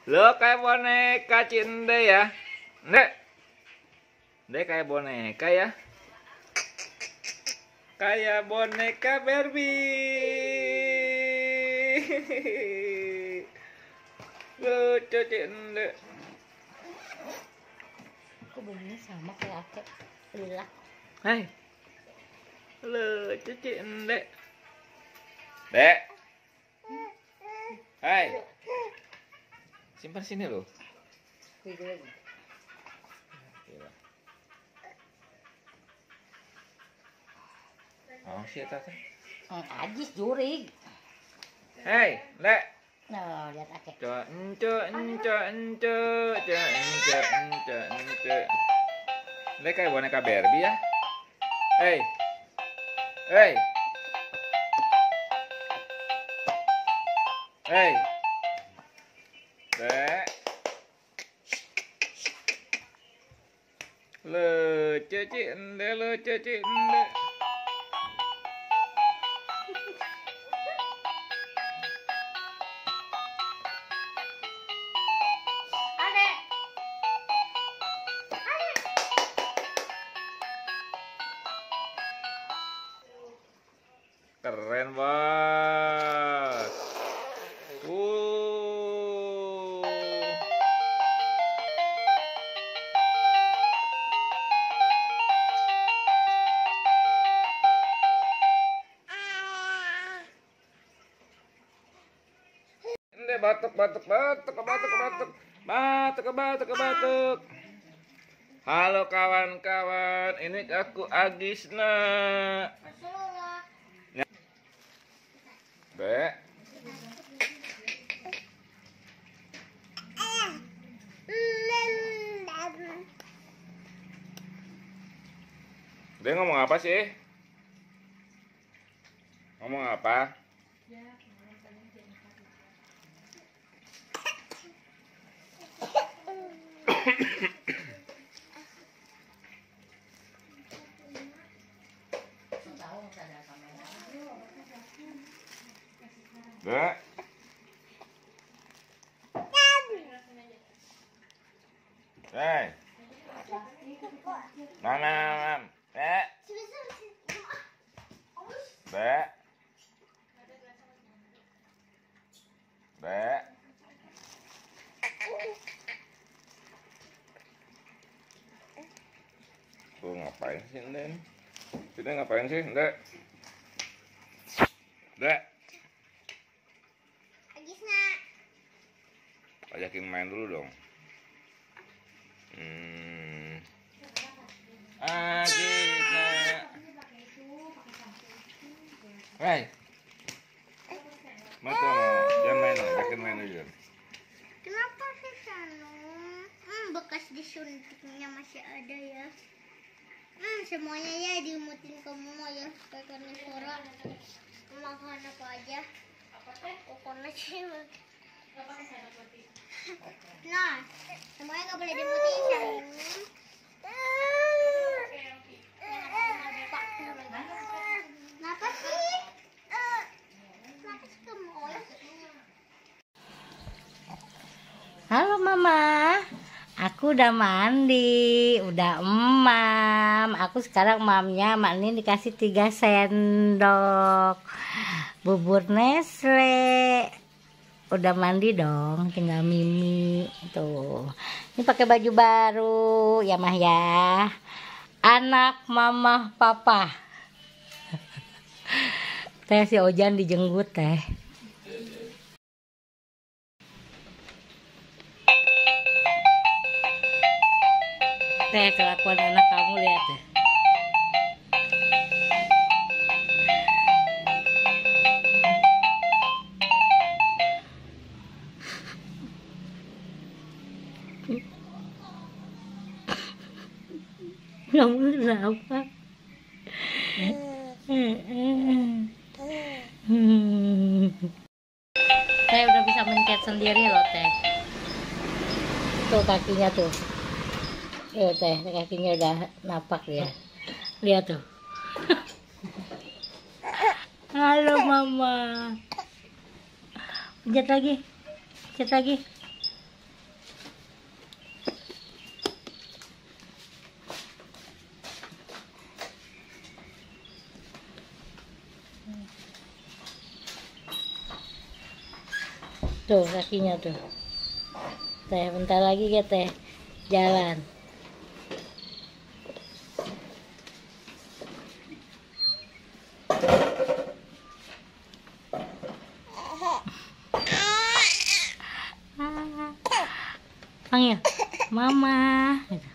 Lo kayak boneka Cinde ya. Ndek. Ndek kayak boneka ya. Kayak boneka Barbie. Lucu Cinde. Kok bajunya sama kayak Ake? Lila. Hai. Lucu Cinde. Dek. Hai. Simpan sini loh. Oh, siapa tuh? Ajis jurig. Hei, Dek. Nah, lihat Ake. Dek kayak boneka Barbie ya. Hei. Hei. Hei. Dek. Lucu Cinde, lucu Cinde. Keren, Bos. Ini batuk. Halo kawan-kawan, ini aku Agisna. Dek. Dia ngomong apa sih? Ngomong apa? Dek. Hei. Nanam. Dek. Dek. Dek. Tuh ngapain sih, Nden? Kita ngapain sih, Dek? Dek. Ajakin main dulu dong. Agisna. Hai. Mata jangan main, ajakin main aja. Kenapa sih Sanu? Bekas disuntiknya masih ada ya. Semuanya ya diumutin ke Mama ya. Kayak karena suara makan apa aja. Coconut sih. Nah, semuanya nggak boleh dimutin sayang. Kenapa sih? Kenapa sih kamu? Halo Mama. Aku udah mandi, udah emam. Aku sekarang mamnya Mak Nin dikasih 3 sendok bubur Nestle. Udah mandi dong, tinggal Mimi tuh. Ini pakai baju baru ya Mah ya. Anak mama papa. Teh si Ojan dijenggut teh. Teh kelakuan anak kamu lihat deh. Kamu kenapa? Teh udah bisa mencet sendiri loh Teh. Tuh kakinya tuh. Teh kakinya udah napak dia. Lihat tuh. Halo Mama. Pencet lagi. Pencet lagi. Tuh kakinya tuh. Teh, bentar lagi ya teh jalan. Panggil mama gitu.